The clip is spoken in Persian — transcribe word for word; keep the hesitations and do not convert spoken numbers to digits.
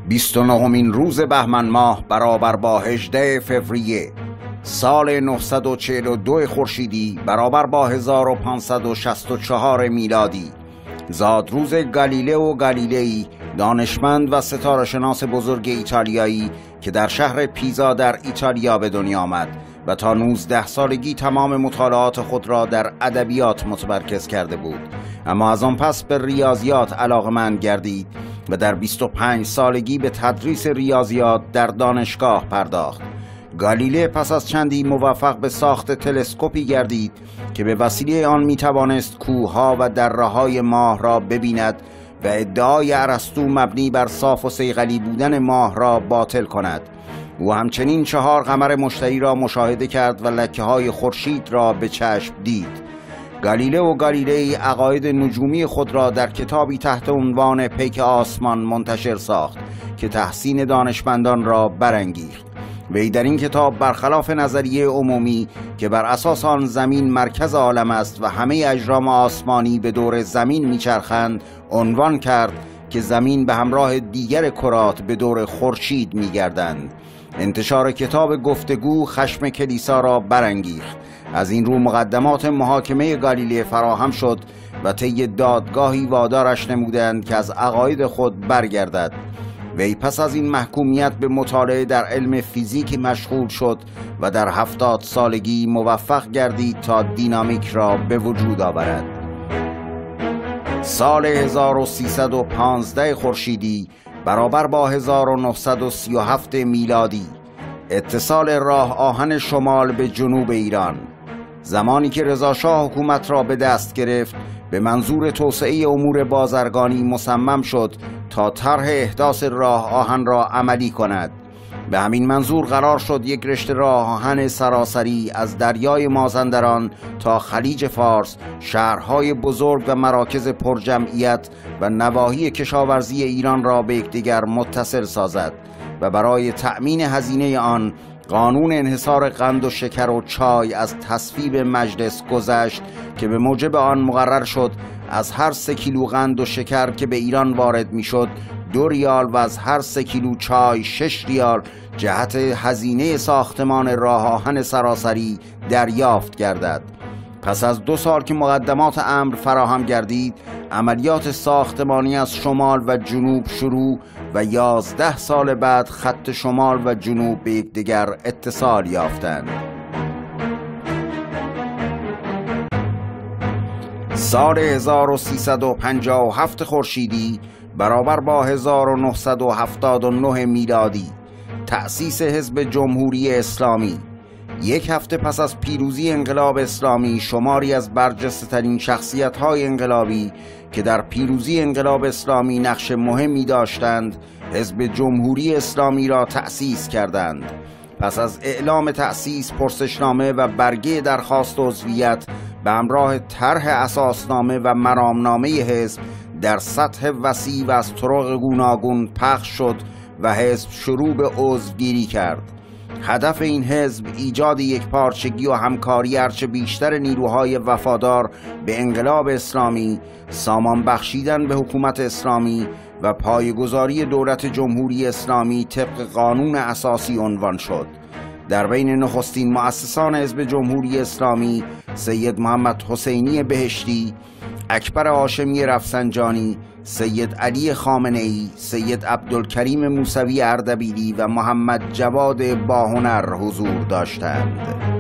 بیست و نهمین روز بهمن ماه برابر با هجدهم فوریه سال نهصد و چهل و دو خورشیدی برابر با هزار و پانصد و شصت و چهار میلادی زاد روز گالیلئو گالیلئی، دانشمند و ستاره‌شناس بزرگ ایتالیایی که در شهر پیزا در ایتالیا به دنیا آمد و تا نوزده سالگی تمام مطالعات خود را در ادبیات متمرکز کرده بود، اما از آن پس به ریاضیات علاقه‌مند گردید و در بیست و پنج سالگی به تدریس ریاضیات در دانشگاه پرداخت. گالیله پس از چندی موفق به ساخت تلسکوپی گردید که به وسیله آن می توانست کوه‌ها و دره‌های ماه را ببیند و ادعای ارسطو مبنی بر صاف و صیقلی بودن ماه را باطل کند. او همچنین چهار قمر مشتری را مشاهده کرد و لکه‌های خورشید را به چشم دید. گالیلئو گالیلئی عقاید نجومی خود را در کتابی تحت عنوان پیک آسمان منتشر ساخت که تحسین دانشمندان را برانگیخت. وی در این کتاب برخلاف نظریه عمومی که بر اساس آن زمین مرکز عالم است و همه اجرام آسمانی به دور زمین میچرخند، عنوان کرد که زمین به همراه دیگر کرات به دور خورشید میگردند. انتشار کتاب گفتگو خشم کلیسا را برانگیخت. از این رو مقدمات محاکمه گالیله فراهم شد و طی دادگاهی وادارش نمودند که از عقاید خود برگردد. وی پس از این محکومیت به مطالعه در علم فیزیک مشغول شد و در هفتاد سالگی موفق گردید تا دینامیک را به وجود آورد. سال هزار و سیصد و پانزده خورشیدی برابر با هزار و نهصد و سی و هفت میلادی اتصال راه آهن شمال به جنوب ایران. زمانی که رضا شاه حکومت را به دست گرفت، به منظور توسعه امور بازرگانی مصمم شد تا طرح احداث راه آهن را عملی کند. به همین منظور قرار شد یک رشته راه آهن سراسری از دریای مازندران تا خلیج فارس، شهرهای بزرگ و مراکز پرجمعیت و نواحی کشاورزی ایران را به یکدیگر متصل سازد و برای تأمین هزینه آن قانون انحصار قند و شکر و چای از تصویب مجلس گذشت که به موجب آن مقرر شد از هر سه کیلو قند و شکر که به ایران وارد میشد دو ریال و از هر سه کیلو چای شش ریال جهت هزینه ساختمان راه آهن سراسری دریافت گردد. پس از دو سال که مقدمات امر فراهم گردید، عملیات ساختمانی از شمال و جنوب شروع و یازده سال بعد خط شمال و جنوب به یکدیگر اتصال یافتند. سال هزار و سیصد و پنجاه و هفت خورشیدی برابر با هزار و نهصد و هفتاد و نه میلادی تأسیس حزب جمهوری اسلامی. یک هفته پس از پیروزی انقلاب اسلامی، شماری از برجسته‌ترین شخصیت‌های انقلابی که در پیروزی انقلاب اسلامی نقش مهمی داشتند، حزب جمهوری اسلامی را تأسیس کردند. پس از اعلام تأسیس، پرسشنامه و برگه درخواست عضویت به همراه طرح اساسنامه و مرامنامه حزب در سطح وسیع و از طرق گوناگون پخش شد و حزب شروع به عضوگیری کرد. هدف این حزب ایجاد یکپارچگی و همکاری هرچه بیشتر نیروهای وفادار به انقلاب اسلامی، سامان بخشیدن به حکومت اسلامی و پایه‌گذاری دولت جمهوری اسلامی طبق قانون اساسی عنوان شد. در بین نخستین مؤسسان حزب جمهوری اسلامی سید محمد حسینی بهشتی، اکبر هاشمی رفسنجانی، سید علی خامنه‌ای، سید عبدالکریم موسوی اردبیلی و محمد جواد باهنر حضور داشتند.